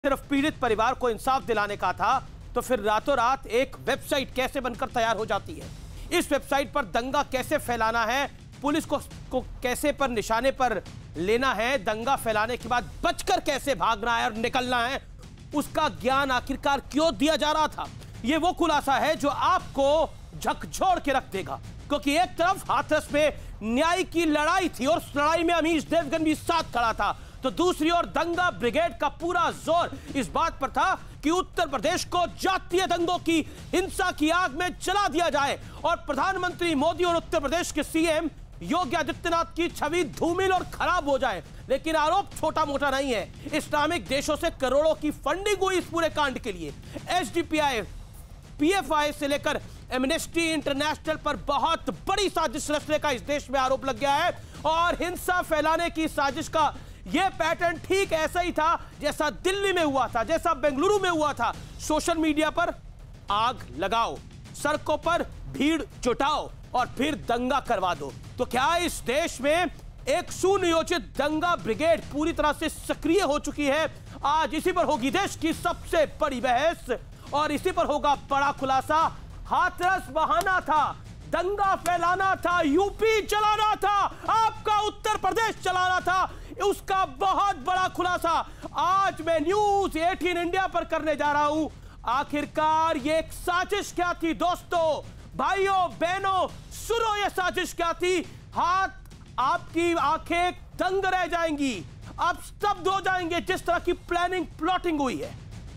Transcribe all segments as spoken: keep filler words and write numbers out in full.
सिर्फ पीड़ित परिवार को इंसाफ दिलाने का था, तो फिर रातों रात एक वेबसाइट कैसे बनकर तैयार हो जाती है? इस वेबसाइट पर दंगा कैसे फैलाना है, पुलिस को, को कैसे पर निशाने पर लेना है, दंगा फैलाने के बाद बचकर कैसे भागना है और निकलना है, उसका ज्ञान आखिरकार क्यों दिया जा रहा था? यह वो खुलासा है जो आपको झकझोर के रख देगा, क्योंकि एक तरफ हाथरस में न्याय की लड़ाई थी और उस लड़ाई में अमीश देवगन भी साथ खड़ा था, तो दूसरी ओर दंगा ब्रिगेड का पूरा जोर इस बात पर था कि उत्तर प्रदेश को जातीय दंगों की हिंसा की आग में जला दिया जाए और प्रधानमंत्री मोदी और उत्तर प्रदेश के सीएम योगी आदित्यनाथ की छवि धूमिल और खराब हो जाए। लेकिन आरोप छोटा मोटा नहीं है, इस्लामिक देशों से करोड़ों की फंडिंग हुई इस पूरे कांड के लिए। एसडीपीआई, पीएफआई से लेकर एमनेस्टी इंटरनेशनल पर बहुत बड़ी साजिश रचने का इस देश में आरोप लग गया है और हिंसा फैलाने की साजिश का यह पैटर्न ठीक ऐसा ही था जैसा दिल्ली में हुआ था, जैसा बेंगलुरु में हुआ था। सोशल मीडिया पर आग लगाओ, सड़कों पर भीड़ जुटाओ और फिर दंगा करवा दो। तो क्या इस देश में एक सुनियोजित दंगा ब्रिगेड पूरी तरह से सक्रिय हो चुकी है? आज इसी पर होगी देश की सबसे बड़ी बहस और इसी पर होगा बड़ा खुलासा। हाथरस बहाना था, दंगा फैलाना था, यूपी चलाना था, आपका उत्तर प्रदेश चलाना था, उसका बहुत बड़ा खुलासा आज मैं न्यूज अठारह इंडिया पर करने जा रहा हूं। आखिरकार ये एक साजिश क्या थी दोस्तों, भाइयों बहनों, सुनो ये साजिश क्या थी। हाथ आपकी आंखें दंग रह जाएंगी, आप स्तब्ध हो जाएंगे जिस तरह की प्लानिंग प्लॉटिंग हुई है।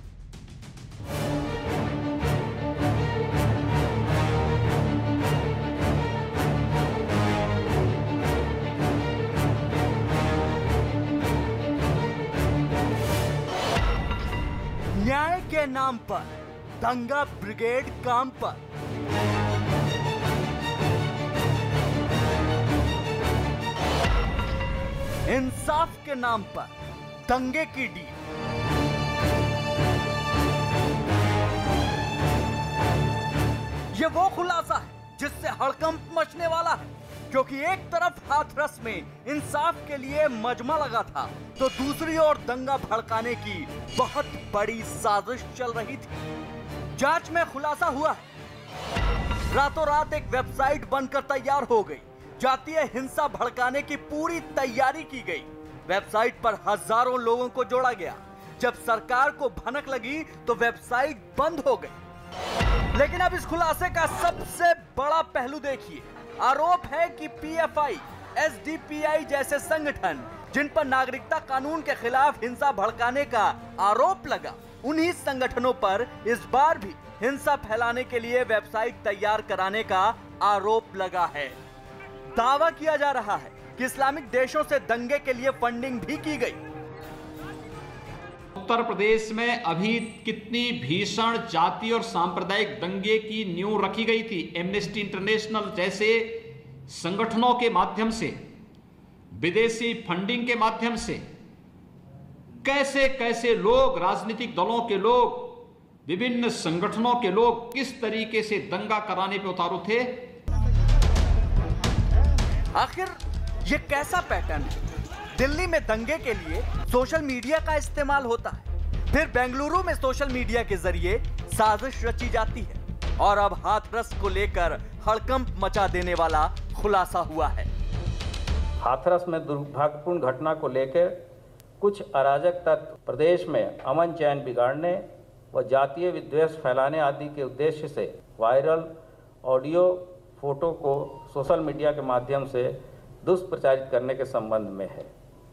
न्याय के नाम पर दंगा ब्रिगेड काम पर। इंसाफ के नाम पर दंगे की डील। यह वो खुलासा है जिससे हड़कंप मचने वाला है, क्योंकि एक तरफ हाथरस में इंसाफ के लिए मजमा लगा था, तो दूसरी ओर दंगा भड़काने की बहुत बड़ी साजिश चल रही थी। जांच में खुलासा हुआ है, रातों रात एक वेबसाइट बनकर तैयार हो गई, जातीय हिंसा भड़काने की पूरी तैयारी की गई। वेबसाइट पर हजारों लोगों को जोड़ा गया। जब सरकार को भनक लगी तो वेबसाइट बंद हो गई। लेकिन अब इस खुलासे का सबसे बड़ा पहलू देखिए। आरोप है कि पीएफआई, एसडीपीआई जैसे संगठन जिन पर नागरिकता कानून के खिलाफ हिंसा भड़काने का आरोप लगा, उन्हीं संगठनों पर इस बार भी हिंसा फैलाने के लिए वेबसाइट तैयार कराने का आरोप लगा है। दावा किया जा रहा है कि इस्लामिक देशों से दंगे के लिए फंडिंग भी की गई। उत्तर प्रदेश में अभी कितनी भीषण जाति और सांप्रदायिक दंगे की नींव रखी गई थी। एमनेस्टी इंटरनेशनल जैसे संगठनों के माध्यम से, विदेशी फंडिंग के माध्यम से कैसे कैसे लोग, राजनीतिक दलों के लोग, विभिन्न संगठनों के लोग किस तरीके से दंगा कराने पे उतारू थे। आखिर ये कैसा पैटर्न है? दिल्ली में दंगे के लिए सोशल मीडिया का इस्तेमाल होता है, फिर बेंगलुरु में सोशल मीडिया के जरिए साजिश रची जाती है और अब हाथरस को लेकर हड़कंप मचा देने वाला खुलासा हुआ है। हाथरस में दुर्भाग्यपूर्ण घटना को लेकर कुछ अराजक तत्व प्रदेश में अमन चैन बिगाड़ने व जातीय विद्वेष फैलाने आदि के उद्देश्य से वायरल ऑडियो, फोटो को सोशल मीडिया के माध्यम से दुष्प्रचारित करने के संबंध में है।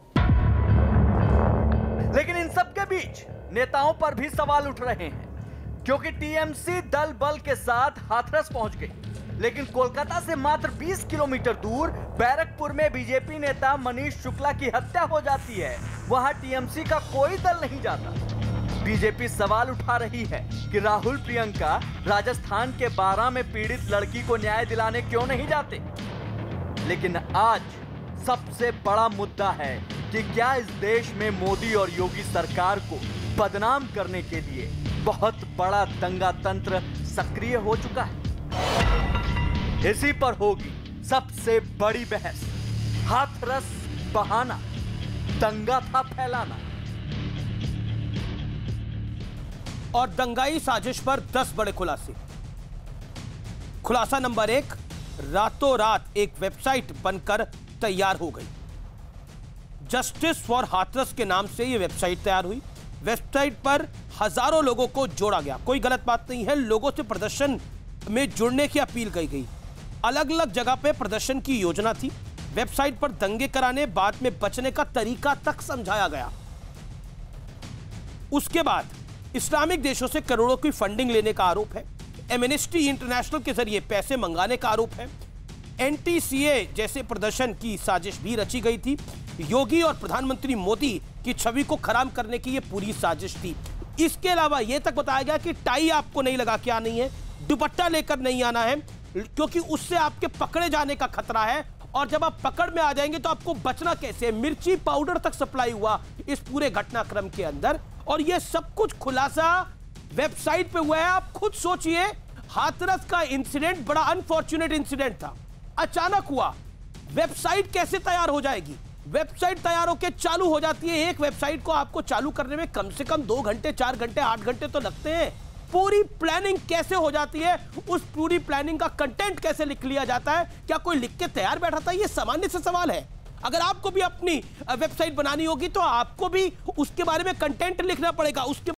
लेकिन इन सब के बीच नेताओं पर भी सवाल उठ रहे हैं, क्योंकि टीएमसी दल बल के साथ हाथरस पहुंच गई, लेकिन कोलकाता से मात्र बीस किलोमीटर दूर बैरकपुर में बीजेपी नेता मनीष शुक्ला की हत्या हो जाती है। वहां टीएमसी का कोई दल नहीं जाता। बीजेपी सवाल उठा रही है कि राहुल प्रियंका राजस्थान के बारां में पीड़ित लड़की को न्याय दिलाने क्यों नहीं जाते। लेकिन आज सबसे बड़ा मुद्दा है कि क्या इस देश में मोदी और योगी सरकार को बदनाम करने के लिए बहुत बड़ा दंगा तंत्र सक्रिय हो चुका है। इसी पर होगी सबसे बड़ी बहस। हाथरस बहाना, दंगा था फैलाना। और दंगाई साजिश पर दस बड़े खुलासे। खुलासा नंबर एक, रातों रात एक वेबसाइट बनकर तैयार हो गई। जस्टिस फॉर हाथरस के नाम से यह वेबसाइट तैयार हुई। वेबसाइट पर हजारों लोगों को जोड़ा गया, कोई गलत बात नहीं है। लोगों से प्रदर्शन में जुड़ने की अपील की गई। अलग अलग जगह पे प्रदर्शन की योजना थी। वेबसाइट पर दंगे कराने, बाद में बचने का तरीका तक समझाया गया। उसके बाद इस्लामिक देशों से करोड़ों की फंडिंग लेने का आरोप है। एमनेस्टी इंटरनेशनल के जरिए पैसे मंगाने का आरोप है। एनटीसीए जैसे प्रदर्शन की साजिश भी रची गई थी। योगी और प्रधानमंत्री मोदी की छवि को खराब करने की यह पूरी साजिश थी। इसके अलावा यह तक बताया गया कि टाई आपको नहीं लगा के आनी है, दुपट्टा लेकर नहीं आना है, क्योंकि उससे आपके पकड़े जाने का खतरा है, और जब आप पकड़ में आ जाएंगे तो आपको बचना कैसे। मिर्ची पाउडर तक सप्लाई हुआ इस पूरे घटनाक्रम के अंदर, और यह सब कुछ खुलासा वेबसाइट पे हुआ है। आप खुद सोचिए, हाथरस का इंसिडेंट बड़ा अनफॉर्चुनेट इंसिडेंट था, अचानक हुआ। वेबसाइट कैसे तैयार हो जाएगी? वेबसाइट तैयार होकर चालू हो जाती है। एक वेबसाइट को आपको चालू करने में कम से कम दो घंटे, चार घंटे, आठ घंटे तो लगते हैं। पूरी प्लानिंग कैसे हो जाती है? उस पूरी प्लानिंग का कंटेंट कैसे लिख लिया जाता है? क्या कोई लिख के तैयार बैठा था? ये सामान्य से सवाल है। अगर आपको भी अपनी वेबसाइट बनानी होगी तो आपको भी उसके बारे में कंटेंट लिखना पड़ेगा। उसके